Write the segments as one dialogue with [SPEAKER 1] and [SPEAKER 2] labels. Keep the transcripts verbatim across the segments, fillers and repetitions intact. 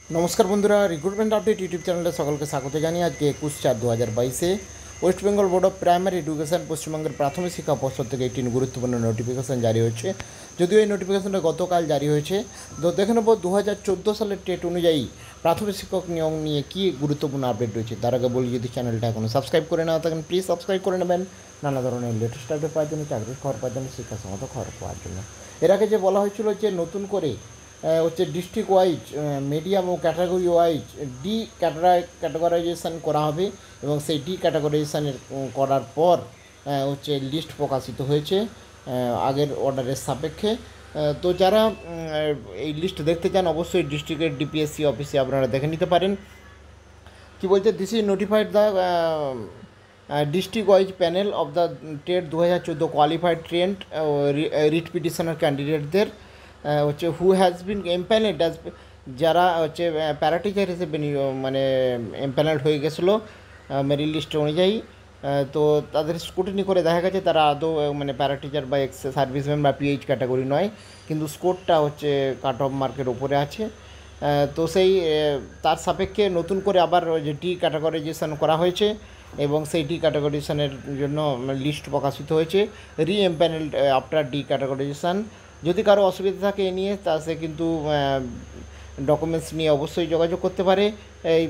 [SPEAKER 1] नमस्कार बंधुरा recruitment update YouTube channel सकल के स्वागत जानिए आज के एकुश चार दो हज़ार बाईसे West Bengal Board of Primary Education पश्चिमबंगेर प्राथमिक शिक्षा पर्षद থেকে একটি গুরুত্বপূর্ণ নোটিফিকেশন জারি হয়েছে। যদিও এই নোটিফিকেশনটা গতকাল জারি হয়েছে, তো দেখে নেব দু হাজার চোদ্দো সালের টেট অনুযায়ী প্রাথমিক শিক্ষক নিয়োগ নিয়ে কী গুরুত্বপূর্ণ আপডেট রয়েছে। তার আগে বলি, যদি চ্যানেলটা এখনও সাবস্ক্রাইব করে না থাকেন প্লিজ সাবস্ক্রাইব করে নেবেন নানা ধরনের লেটেস্ট আপডেট পাওয়ার জন্য, চাকরির খবর পাওয়ার জন্য, শিক্ষাসম্মত খবর পাওয়ার জন্য। এর আগে যে বলা হয়েছিল যে নতুন করে হচ্ছে ডিস্ট্রিক্ট ওয়াইজ মিডিয়াম ও ক্যাটাগরি ওয়াইজ ডি ক্যাটাগরাইজেশন করা হবে এবং সেই ডি ক্যাটাগরাইজেশনের করার পর হচ্ছে লিস্ট প্রকাশিত হয়েছে আগের অর্ডারের সাপেক্ষে। তো যারা এই লিস্ট দেখতে চান অবশ্যই ডিস্ট্রিক্টের ডিপিএসসি অফিসে আপনারা দেখে নিতে পারেন। কি বলছে, this is notified the district wise panel of the TET দু হাজার চোদ্দো কোয়ালিফাইড ট্রেন্ড রিট পিটিশনার ক্যান্ডিডেটদের হচ্ছে who has been empanelled as, যারা হচ্ছে প্যারাটিচার হিসেবে মানে এমপ্যানেলড হয়ে গেছিলো মেরিট লিস্ট অনুযায়ী। তো তাদের স্কুটিনি করে দেখা গেছে তারা আদৌ মানে প্যারাটিচার বা এক্স সার্ভিসম্যান বা পিএইচ ক্যাটাগরি নয়, কিন্তু স্কোরটা হচ্ছে কাট অফ মার্কের ওপরে আছে। তো সেই তার সাপেক্ষে নতুন করে আবার যে ডি ক্যাটাগরাইজেশন করা হয়েছে এবং সেই ডি ক্যাটাগরাইজেশনের জন্য লিস্ট প্রকাশিত হয়েছে। রি এমপ্যানেলড আফটার ডি ক্যাটাগরাইজেশন। যদি কারো অসুবিধা থাকে এ নিয়ে, তা সে কিন্তু ডকুমেন্টস নিয়ে অবশ্যই যোগাযোগ করতে পারে এই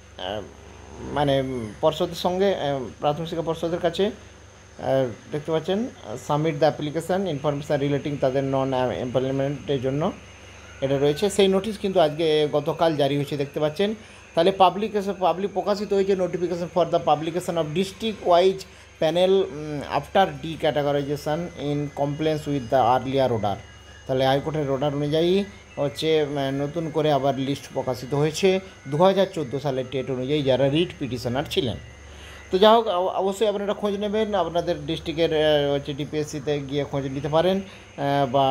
[SPEAKER 1] মানে পর্ষদের সঙ্গে, প্রাথমিক শিক্ষা পর্ষদের কাছে। দেখতে পাচ্ছেন submit the application information relating তাদের নন এমপ্লয়মেন্টের জন্য এটা রয়েছে। সেই নোটিশ কিন্তু আজকে গতকাল জারি হয়েছে দেখতে পাচ্ছেন। তাহলে পাবলিকেশন পাবলিক প্রকাশিত হয়েছে notification for the publication of district wise panel after de categorisation in compliance with the earlier order. তাহলে হাইকোর্টের অর্ডার অনুযায়ী হচ্ছে নতুন করে আবার লিস্ট প্রকাশিত হয়েছে দু হাজার চোদ্দো সালের টেট অনুযায়ী যারা রিট পিটিশনার ছিলেন। তো যাই হোক, অবশ্যই আপনারা খোঁজ নেবেন, আপনাদের ডিস্ট্রিক্টের হচ্ছে ডিপিএসসিতে গিয়ে খোঁজ নিতে পারেন বা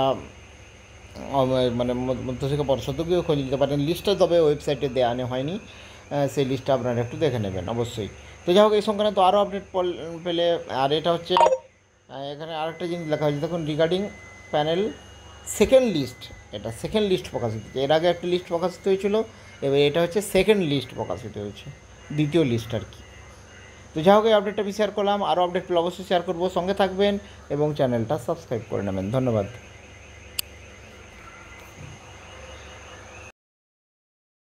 [SPEAKER 1] মানে মধ্যশিক্ষা পর্ষদও গিয়ে খোঁজ নিতে পারেন। লিস্টটা তবে ওয়েবসাইটে দেওয়া হয়নি, সেই লিস্টটা আপনারা একটু দেখে নেবেন অবশ্যই। তো যাই হোক, এই সংক্রান্ত আরও আপডেট পেলে, আর এটা হচ্ছে এখানে আরেকটা জিনিস লেখা হয়েছে দেখুন, রিগার্ডিং প্যানেল সেকেন্ড লিস্ট। এটা সেকেন্ড লিস্ট প্রকাশিত হয়েছে, এর আগে একটা লিস্ট প্রকাশিত হয়েছিল, এবার এটা হচ্ছে সেকেন্ড লিস্ট প্রকাশিত হয়েছে, দ্বিতীয় লিস্ট আর কি। তো যাই হোক, এই আপডেটটা আমি শেয়ার করলাম, আরও আপডেট পেলে অবশ্যই শেয়ার করবো, সঙ্গে থাকবেন এবং চ্যানেলটা সাবস্ক্রাইব করে নেবেন। ধন্যবাদ।